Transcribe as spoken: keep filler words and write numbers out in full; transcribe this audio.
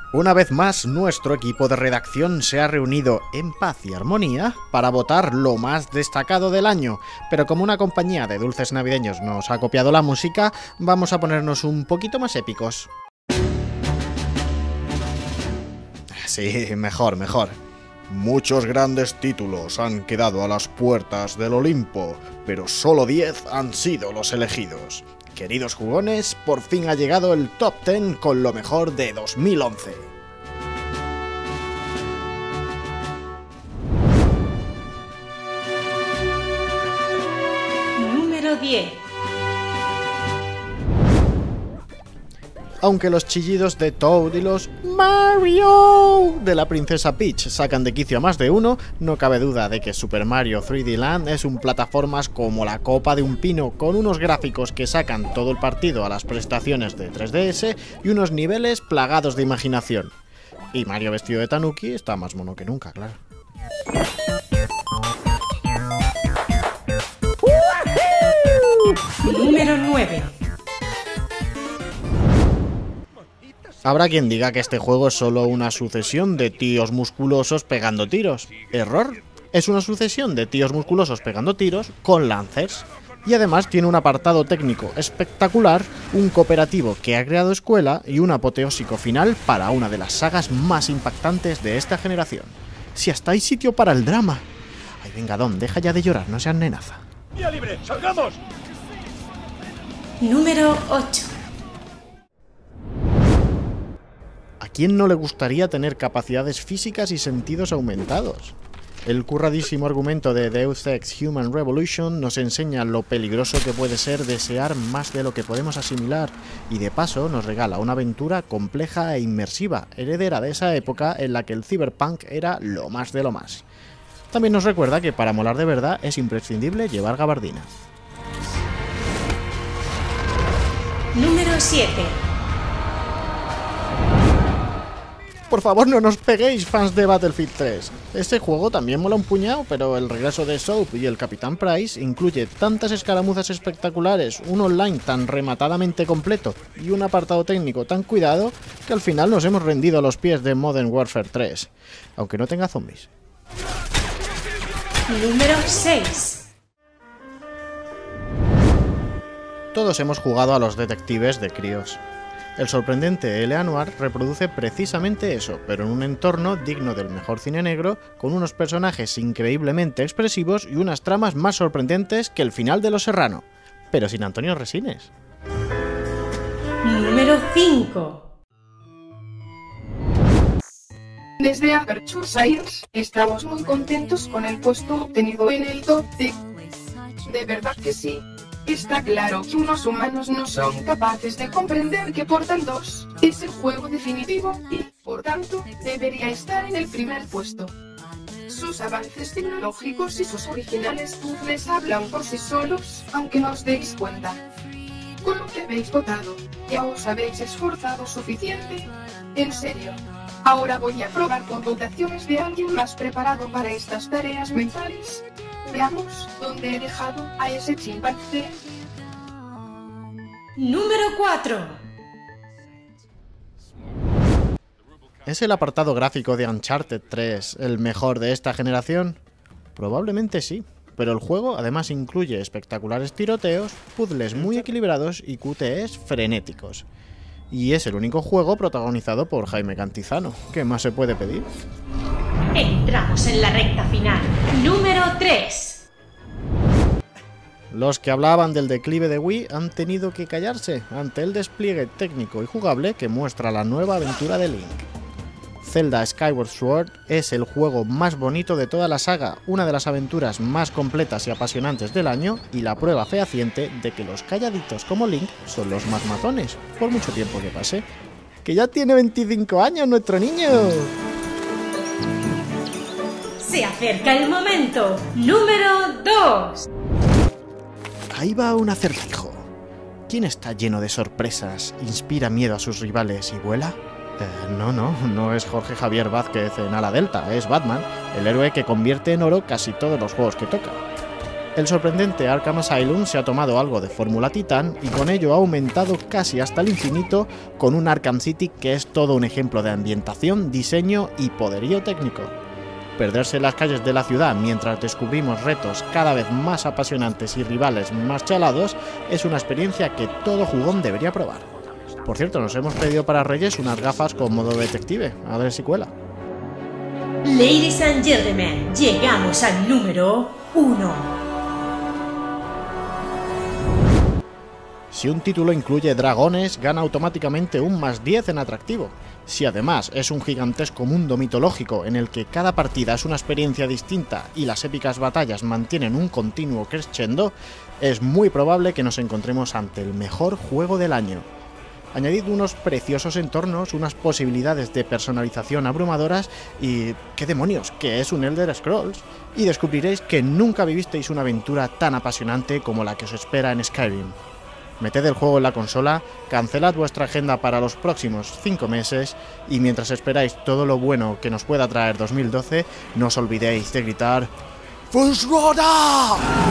Una vez más, nuestro equipo de redacción se ha reunido en paz y armonía para votar lo más destacado del año, pero como una compañía de dulces navideños nos ha copiado la música, vamos a ponernos un poquito más épicos. Sí, mejor, mejor. Muchos grandes títulos han quedado a las puertas del Olimpo, pero solo diez han sido los elegidos. Queridos jugones, por fin ha llegado el Top diez con lo mejor de dos mil once. Número diez. Aunque los chillidos de Toad y los Mario de la princesa Peach sacan de quicio a más de uno, no cabe duda de que Super Mario tres D Land es un plataformas como la copa de un pino, con unos gráficos que sacan todo el partido a las prestaciones de tres D S y unos niveles plagados de imaginación. Y Mario vestido de Tanuki está más mono que nunca, claro. Número nueve. Habrá quien diga que este juego es solo una sucesión de tíos musculosos pegando tiros. ¿Error? Es una sucesión de tíos musculosos pegando tiros con lancers. Y además tiene un apartado técnico espectacular, un cooperativo que ha creado escuela y un apoteósico final para una de las sagas más impactantes de esta generación. Si hasta hay sitio para el drama. Ay, venga, Don, deja ya de llorar, no seas nenaza. ¡Vía libre! ¡Salgamos! Número ocho. ¿A quién no le gustaría tener capacidades físicas y sentidos aumentados? El curradísimo argumento de Deus Ex Human Revolution nos enseña lo peligroso que puede ser desear más de lo que podemos asimilar, y de paso nos regala una aventura compleja e inmersiva, heredera de esa época en la que el cyberpunk era lo más de lo más. También nos recuerda que para molar de verdad es imprescindible llevar gabardina. Número siete. Por favor, no nos peguéis, fans de Battlefield tres. Este juego también mola un puñado, pero el regreso de Soap y el Capitán Price incluye tantas escaramuzas espectaculares, un online tan rematadamente completo y un apartado técnico tan cuidado que al final nos hemos rendido a los pies de Modern Warfare tres, aunque no tenga zombies. Número seis. Todos hemos jugado a los detectives de críos. El sorprendente L A Noire reproduce precisamente eso, pero en un entorno digno del mejor cine negro, con unos personajes increíblemente expresivos y unas tramas más sorprendentes que el final de Los Serrano, pero sin Antonio Resines. Número cinco. Desde Aperture Science, estamos muy contentos con el puesto obtenido en el top diez. De verdad que sí. Está claro que unos humanos no son capaces de comprender que Portal dos es el juego definitivo y, por tanto, debería estar en el primer puesto. Sus avances tecnológicos y sus originales puzzles hablan por sí solos, aunque no os deis cuenta. Con lo que habéis votado, ya os habéis esforzado suficiente. En serio. Ahora voy a probar con votaciones de alguien más preparado para estas tareas mentales. Veamos dónde he dejado a ese chimpancé. Número cuatro. ¿Es el apartado gráfico de Uncharted tres el mejor de esta generación? Probablemente sí, pero el juego además incluye espectaculares tiroteos, puzzles muy equilibrados y Q T Es frenéticos. Y es el único juego protagonizado por Jaime Cantizano. ¿Qué más se puede pedir? Entramos en la recta final. Número tres. Los que hablaban del declive de Wii han tenido que callarse ante el despliegue técnico y jugable que muestra la nueva aventura de Link. Zelda Skyward Sword es el juego más bonito de toda la saga, una de las aventuras más completas y apasionantes del año y la prueba fehaciente de que los calladitos como Link son los más matones, por mucho tiempo que pase. ¡Que ya tiene veinticinco años nuestro niño! Se acerca el momento. Número dos. Ahí va un acertijo. ¿Quién está lleno de sorpresas, inspira miedo a sus rivales y vuela? Eh, no, no, no es Jorge Javier Vázquez en Ala Delta, es Batman, el héroe que convierte en oro casi todos los juegos que toca. El sorprendente Arkham Asylum se ha tomado algo de Fórmula Titán y con ello ha aumentado casi hasta el infinito con un Arkham City que es todo un ejemplo de ambientación, diseño y poderío técnico. Perderse en las calles de la ciudad mientras descubrimos retos cada vez más apasionantes y rivales más chalados es una experiencia que todo jugón debería probar. Por cierto, nos hemos pedido para Reyes unas gafas con modo detective, a ver si cuela. Ladies and gentlemen, llegamos al número uno. Si un título incluye dragones, gana automáticamente un más diez en atractivo. Si además es un gigantesco mundo mitológico en el que cada partida es una experiencia distinta y las épicas batallas mantienen un continuo crescendo, es muy probable que nos encontremos ante el mejor juego del año. Añadid unos preciosos entornos, unas posibilidades de personalización abrumadoras y... ¿qué demonios? ¿Qué es un Elder Scrolls? Y descubriréis que nunca vivisteis una aventura tan apasionante como la que os espera en Skyrim. Meted el juego en la consola, cancelad vuestra agenda para los próximos cinco meses y mientras esperáis todo lo bueno que nos pueda traer dos mil doce, no os olvidéis de gritar ¡Fusroda!